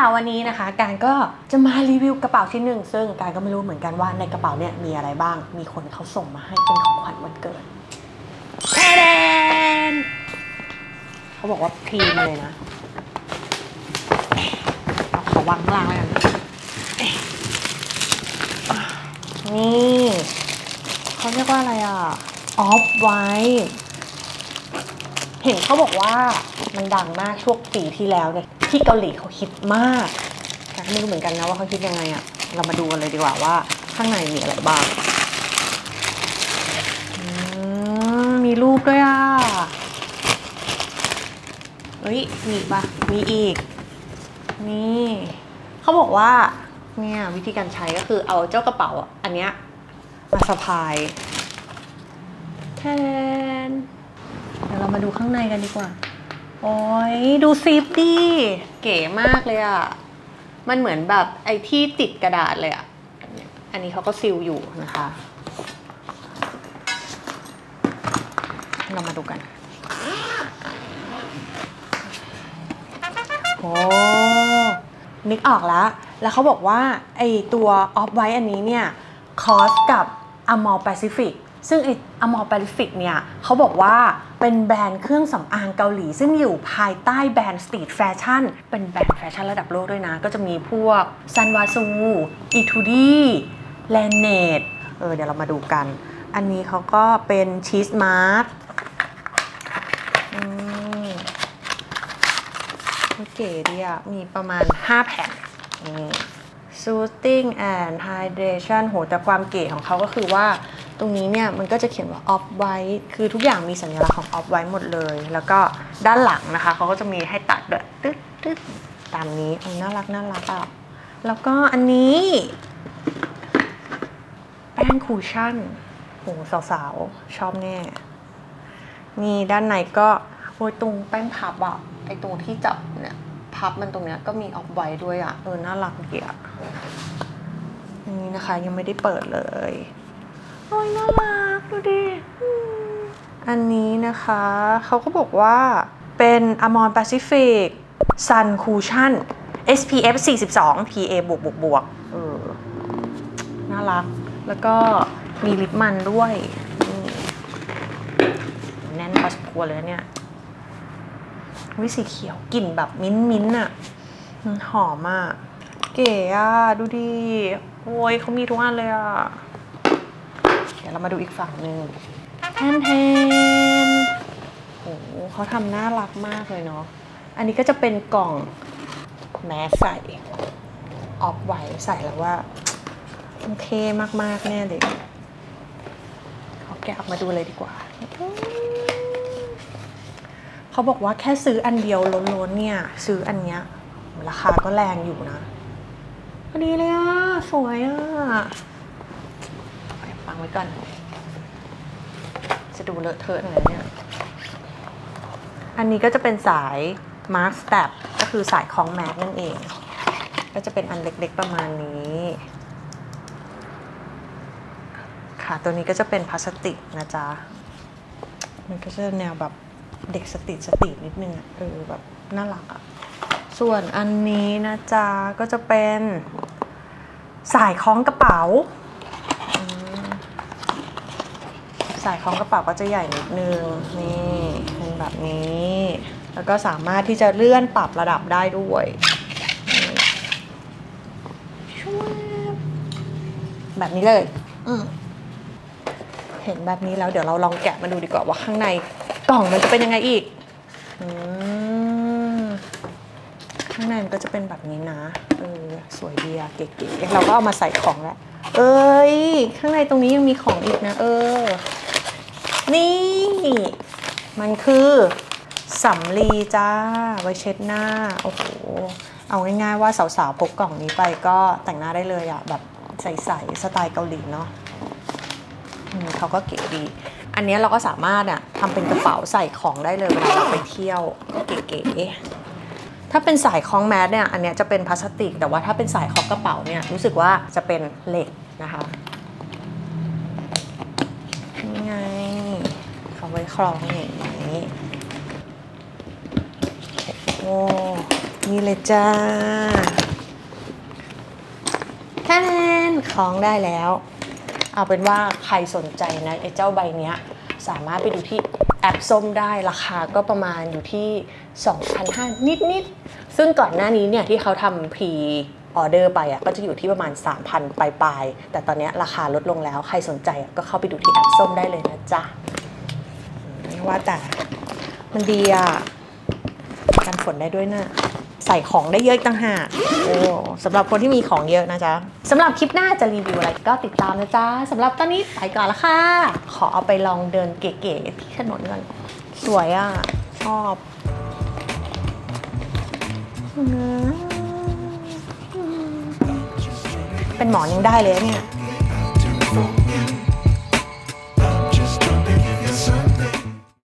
วันนี้นะคะการก็จะมารีวิวกระเป๋าชิ้นหนึ่งซึ่งการก็ไม่รู้เหมือนกันว่าในกระเป๋าเนี่ยมีอะไรบ้างมีคนเขาส่งมาให้เป็นของขวัญวันเกิดแทนเขาบอกว่าพรีมเลยนะเอาขอวางข้างล่างแล้วกันนี่เขาเรียกว่าอะไรอ่ะออฟไวท์เห็นเขาบอกว่ามันดังมากช่วงปีที่แล้วเนี่ยที่เกาหลีเขาฮิตมากแต่ไม่รู้เหมือนกันนะว่าเขาคิดยังไงอ่ะเรามาดูกันเลยดีกว่าว่าข้างในมีอะไรบ้างมีรูปด้วยอ่ะเฮ้ยมีปะมีอีกนี่เขาบอกว่าเนี่ยวิธีการใช้ก็คือเอาเจ้ากระเป๋าอันเนี้ยมาสะพายแทนเดี๋ยวเรามาดูข้างในกันดีกว่าโอ้ยดูซิปดิเก๋มากเลยอ่ะมันเหมือนแบบไอ้ที่ติดกระดาษเลยอ่ะอันนี้เขาก็ซีลอยู่นะคะเรามาดูกันโอ้นึกออกแล้วเขาบอกว่าไอ้ตัวออฟไวท์อันนี้เนี่ยคอสกับ Amor Pacific ซึ่งไอ้ Amor Pacific เนี่ยเขาบอกว่าเป็นแบรนด์เครื่องสำอางเกาหลีซึ่งอยู่ภายใต้แบรนด์สตรีทแฟชั่นเป็นแบรนด์แฟชั่นระดับโลกด้วยนะก็จะมีพวกซันวาซูอีทูดี้แลนเนตเดี๋ยวเรามาดูกันอันนี้เขาก็เป็นชีสมาร์กเก๋ดีอ่ะมีประมาณ5แผ่นSoothing and Hydration โหแต่ความเก๋ของเขาก็คือว่าตรงนี้เนี่ยมันก็จะเขียนว่า Off White คือทุกอย่างมีสัญลักษณ์ของ Off White หมดเลยแล้วก็ด้านหลังนะคะเขาก็จะมีให้ตัดด้วยตึ๊ดตามนี้น่ารักอ่ะแล้วก็อันนี้แป้งคูชั่นโหสาวๆชอบแน่นี่ด้านในก็โอ้ยตรงแป้งพับอ่ะไอตรงที่จับเนี่ยพับมันตรงเนี้ยก็มีออฟไวท์ด้วยอ่ะน่ารักเกียร์อันนี้นะคะยังไม่ได้เปิดเลยโอ้ยน่ารักดูดิอันนี้นะคะเขาก็บอกว่าเป็น Amor Pacific Sun Cushion SPF 42 PA บวกน่ารักแล้วก็มีลิปมันด้วยแน่นพอสมควรเลยเนี่ยวิสีเขียวกลิ่นแบบมิ้นท์อ่ะหอมอ่ะเก๋อ่ะดูดิโอ้ยเขามีทุกอันเลยอ่ะเดี๋ยวเรามาดูอีกฝั่งหนึ่งแทนโอ้เขาทำน่ารักมากเลยเนาะอันนี้ก็จะเป็นกล่องแมสใส่ออฟไว้ใส่แล้วว่าเท่มากๆแน่เลยขอแกะออกมาดูเลยดีกว่าเขาบอกว่าแค่ซื้ออันเดียวล้นๆเนี่ยซื้ออันเนี้ยราคาก็แรงอยู่นะพอดีเลยอ่ะสวยอ่ะฟังไว้ก่อนจะดูเลอะเทอะหน่อยเนี่ยอันนี้ก็จะเป็นสายมาร์คสแตปก็คือสายคล้องแมสนั่นเองก็จะเป็นอันเล็กๆประมาณนี้ค่ะตัวนี้ก็จะเป็นพลาสติกนะจ๊ะมันก็จะแนวแบบเด็กสตรีทนิดนึงแบบน่ารักอ่ะส่วนอันนี้นะจ๊ะก็จะเป็นสายคล้องกระเป๋าสายคล้องกระเป๋าก็จะใหญ่นิดนึงนี่เป็นแบบนี้แล้วก็สามารถที่จะเลื่อนปรับระดับได้ด้วยแบบนี้เลยเห็นแบบนี้แล้วเดี๋ยวเราลองแกะมาดูดีกว่าว่าข้างในกล่องมันจะเป็นยังไงอีกข้างในมันก็จะเป็นแบบนี้นะสวยดีอะเก๋ๆเราก็เอามาใส่ของแล้วข้างในตรงนี้ยังมีของอีกนะนี่มันคือสำลีจ้าไว้เช็ดหน้าโอ้โหเอาง่ายๆว่าสาวๆพกกล่องนี้ไปก็แต่งหน้าได้เลยอะแบบใสๆสไตล์เกาหลีเนาะเขาก็เก๋ดีอันนี้เราก็สามารถทำเป็นกระเป๋าใส่ของได้เลยเวลาเราไปเที่ยวก็เก๋ๆถ้าเป็นสายคล้องแมสเนี่ยอันนี้จะเป็นพลาสติกแต่ว่าถ้าเป็นสายคล้องกระเป๋าเนี่ยรู้สึกว่าจะเป็นเหล็กนะคะนี่ไงเขาไว้คล้องอย่างนี้โอ้นี่เลยจ้าแค่นั้นของได้แล้วเอาเป็นว่าใครสนใจนะไอ้เจ้าใบเนี้ยสามารถไปดูที่แอปส้มได้ราคาก็ประมาณอยู่ที่ 2,500 นิดๆซึ่งก่อนหน้านี้เนี่ยที่เขาทำพรีออเดอร์ไปอ่ะก็จะอยู่ที่ประมาณ 3,000 ปลายๆแต่ตอนนี้ราคาลดลงแล้วใครสนใจก็เข้าไปดูที่แอปส้มได้เลยนะจ๊ะว่าแต่มันดีอ่ะกันฝนได้ด้วยนะใส่ของได้เยอะต่างหากโอ้สำหรับคนที่มีของเยอะนะจ๊ะสำหรับคลิปหน้าจะรีวิวอะไรก็ติดตามนะจ๊ะสำหรับตอนนี้ไปก่อนละค่ะขอเอาไปลองเดินเก๋ๆที่ถนนก่อนสวยอ่ะชอบเป็นหมอนยังได้เลยเนี่ย